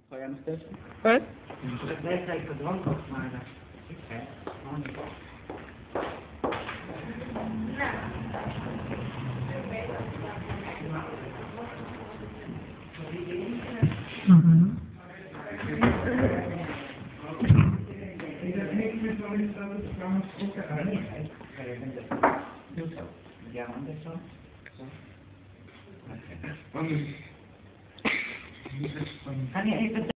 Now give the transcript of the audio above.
Ga jij nog testen? Wat? Het lijkt even drank op, maar... Ja, man, dat is zo. Ga je even